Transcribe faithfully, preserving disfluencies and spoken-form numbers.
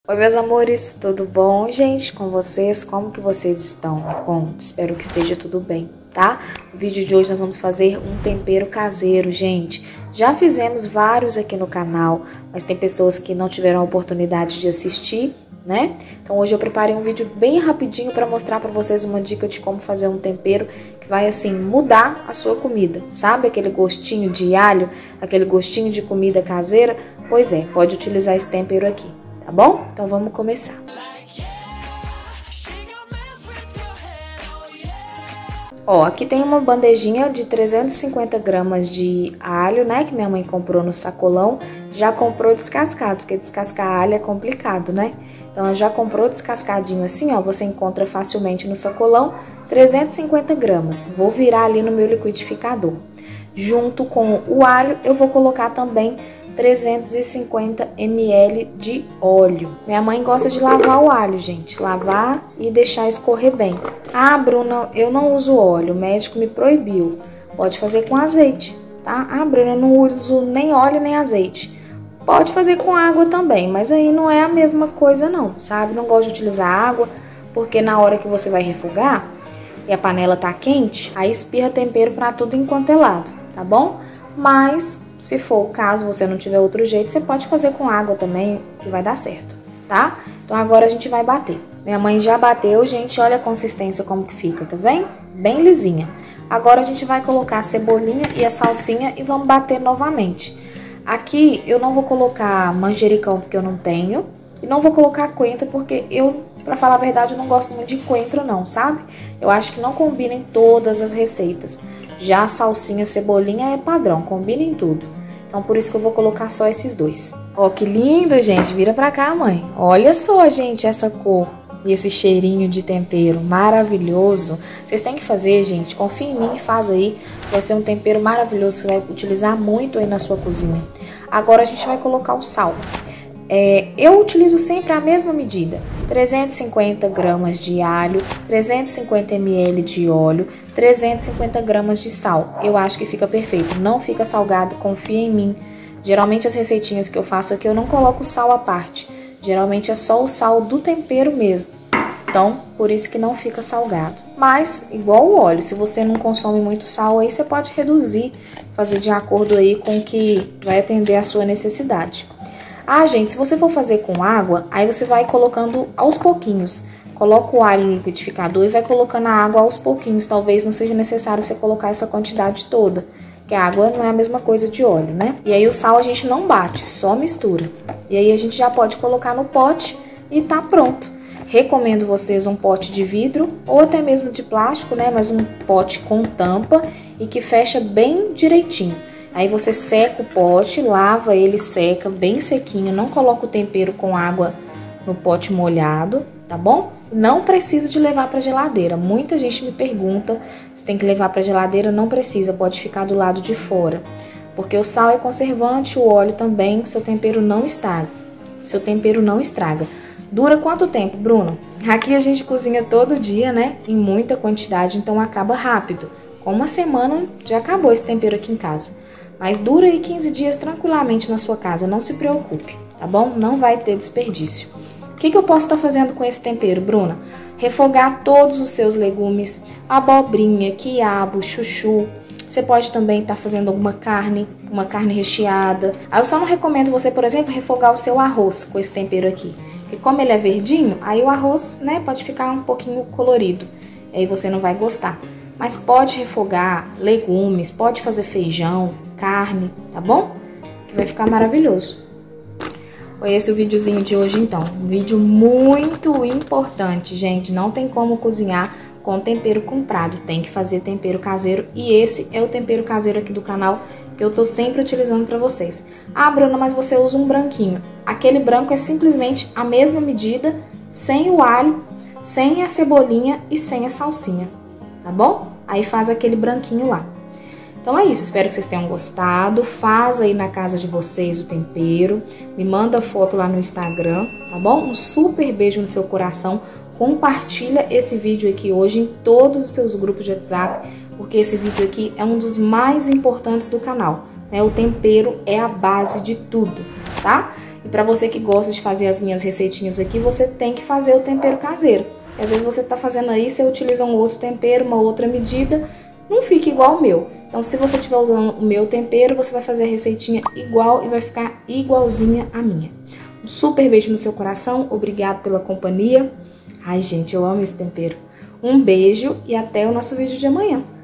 Oi, meus amores, tudo bom, gente? Com vocês? Como que vocês estão? Me conta, espero que esteja tudo bem, tá? No vídeo de hoje nós vamos fazer um tempero caseiro, gente. Já fizemos vários aqui no canal, mas tem pessoas que não tiveram a oportunidade de assistir, né? Então hoje eu preparei um vídeo bem rapidinho para mostrar para vocês uma dica de como fazer um tempero que vai, assim, mudar a sua comida. Sabe aquele gostinho de alho, aquele gostinho de comida caseira? Pois é, pode utilizar esse tempero aqui. Tá bom? Então vamos começar. Ó, aqui tem uma bandejinha de trezentos e cinquenta gramas de alho, né? Que minha mãe comprou no sacolão. Já comprou descascado, porque descascar alho é complicado, né? Então ela já comprou descascadinho assim, ó. Você encontra facilmente no sacolão, trezentos e cinquenta gramas. Vou virar ali no meu liquidificador. Junto com o alho, eu vou colocar também trezentos e cinquenta mililitros de óleo. Minha mãe gosta de lavar o alho, gente. Lavar e deixar escorrer bem. Ah, Bruna, eu não uso óleo. O médico me proibiu. Pode fazer com azeite, tá? Ah, Bruna, eu não uso nem óleo nem azeite. Pode fazer com água também, mas aí não é a mesma coisa não, sabe? Não gosto de utilizar água, porque na hora que você vai refogar e a panela tá quente, aí espirra tempero pra tudo enquanto é lado, tá bom? Mas se for o caso, você não tiver outro jeito, você pode fazer com água também, que vai dar certo, tá? Então agora a gente vai bater. Minha mãe já bateu, gente, olha a consistência como que fica, tá vendo? Bem lisinha. Agora a gente vai colocar a cebolinha e a salsinha e vamos bater novamente. Aqui eu não vou colocar manjericão porque eu não tenho, e não vou colocar coentro porque eu, pra falar a verdade, eu não gosto muito de coentro não, sabe? Eu acho que não combina em todas as receitas. Já a salsinha, cebolinha é padrão, combina em tudo. Então, por isso que eu vou colocar só esses dois. Ó, que lindo, gente. Vira pra cá, mãe. Olha só, gente, essa cor e esse cheirinho de tempero maravilhoso. Vocês têm que fazer, gente. Confia em mim e faz aí. Vai ser um tempero maravilhoso. Você vai utilizar muito aí na sua cozinha. Agora, a gente vai colocar o sal. É, eu utilizo sempre a mesma medida, trezentos e cinquenta gramas de alho, trezentos e cinquenta mililitros de óleo, trezentos e cinquenta gramas de sal. Eu acho que fica perfeito, não fica salgado, confia em mim. Geralmente as receitinhas que eu faço aqui eu não coloco sal à parte, geralmente é só o sal do tempero mesmo. Então, por isso que não fica salgado. Mas, igual o óleo, se você não consome muito sal, aí você pode reduzir, fazer de acordo aí com o que vai atender a sua necessidade. Ah, gente, se você for fazer com água, aí você vai colocando aos pouquinhos. Coloca o alho no liquidificador e vai colocando a água aos pouquinhos. Talvez não seja necessário você colocar essa quantidade toda, porque a água não é a mesma coisa de óleo, né? E aí o sal a gente não bate, só mistura. E aí a gente já pode colocar no pote e tá pronto. Recomendo vocês um pote de vidro ou até mesmo de plástico, né? Mas um pote com tampa e que fecha bem direitinho. Aí você seca o pote, lava ele, seca bem sequinho, não coloca o tempero com água no pote molhado, tá bom? Não precisa de levar para geladeira. Muita gente me pergunta se tem que levar para geladeira, não precisa, pode ficar do lado de fora. Porque o sal é conservante, o óleo também, seu tempero não estraga. Seu tempero não estraga. Dura quanto tempo, Bruno? Aqui a gente cozinha todo dia, né? Em muita quantidade, então acaba rápido. Com uma semana já acabou esse tempero aqui em casa. Mas dura aí quinze dias tranquilamente na sua casa, não se preocupe, tá bom? Não vai ter desperdício. O que que eu posso estar fazendo com esse tempero, Bruna? Refogar todos os seus legumes, abobrinha, quiabo, chuchu. Você pode também estar fazendo alguma carne, uma carne recheada. Aí eu só não recomendo você, por exemplo, refogar o seu arroz com esse tempero aqui. Porque como ele é verdinho, aí o arroz, né, pode ficar um pouquinho colorido. Aí você não vai gostar. Mas pode refogar legumes, pode fazer feijão, carne, tá bom? Que vai ficar maravilhoso. Foi esse o videozinho de hoje, então. Um vídeo muito importante, gente. Não tem como cozinhar com tempero comprado. Tem que fazer tempero caseiro. E esse é o tempero caseiro aqui do canal que eu tô sempre utilizando pra vocês. Ah, Bruna, mas você usa um branquinho. Aquele branco é simplesmente a mesma medida, sem o alho, sem a cebolinha e sem a salsinha. Tá bom? Aí faz aquele branquinho lá. Então é isso, espero que vocês tenham gostado. Faz aí na casa de vocês o tempero. Me manda foto lá no Instagram, tá bom? Um super beijo no seu coração. Compartilha esse vídeo aqui hoje em todos os seus grupos de WhatsApp, porque esse vídeo aqui é um dos mais importantes do canal, né? O tempero é a base de tudo, tá? E pra você que gosta de fazer as minhas receitinhas aqui, você tem que fazer o tempero caseiro. Às vezes você tá fazendo aí, você utiliza um outro tempero, uma outra medida, não fica igual o meu. Então, se você estiver usando o meu tempero, você vai fazer a receitinha igual e vai ficar igualzinha a minha. Um super beijo no seu coração, obrigado pela companhia. Ai, gente, eu amo esse tempero. Um beijo e até o nosso vídeo de amanhã.